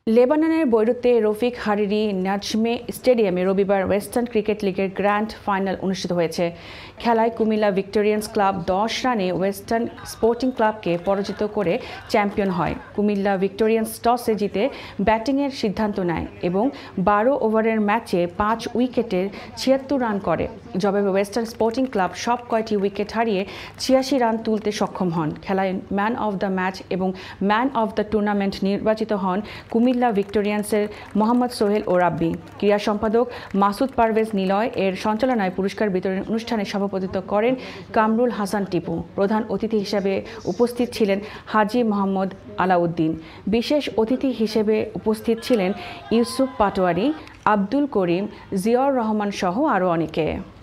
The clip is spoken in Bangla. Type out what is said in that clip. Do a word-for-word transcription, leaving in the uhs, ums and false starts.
লেবাননের বৈরুতে রফিক হারিরি নাজমে স্টেডিয়ামে রবিবার ওয়েস্টার্ন ক্রিকেট লিগের গ্র্যান্ড ফাইনাল অনুষ্ঠিত হয়েছে। খেলায় কুমিল্লা ভিক্টোরিয়ান্স ক্লাব দশ রানে ওয়েস্টার্ন স্পোর্টিং ক্লাবকে পরাজিত করে চ্যাম্পিয়ন হয়। কুমিল্লা ভিক্টোরিয়ান্স টসে জিতে ব্যাটিংয়ের সিদ্ধান্ত নেয় এবং বারো ওভারের ম্যাচে পাঁচ উইকেটে ছিয়াত্তর রান করে। জবাবে ওয়েস্টার্ন স্পোর্টিং ক্লাব সব কয়টি উইকেট হারিয়ে ছিয়াশি রান তুলতে সক্ষম হন। খেলায় ম্যান অব দ্য ম্যাচ এবং ম্যান অব দ্য টুর্নামেন্ট নির্বাচিত হন কুমিল্লা ভিক্টোরিয়ান্সের মোহাম্মদ সোহেল ও রাব্বি। ক্রীড়া সম্পাদক মাসুদ পারভেজ নিলয় এর সঞ্চালনায় পুরস্কার বিতরণ অনুষ্ঠানে সভাপতিত্ব করেন কামরুল হাসান টিপু। প্রধান অতিথি হিসেবে উপস্থিত ছিলেন হাজী মোহাম্মদ আলাউদ্দিন। বিশেষ অতিথি হিসেবে উপস্থিত ছিলেন ইউসুফ পাটোয়ারি, আব্দুল করিম, জিয়াউর রহমান সহ আরও অনেকে।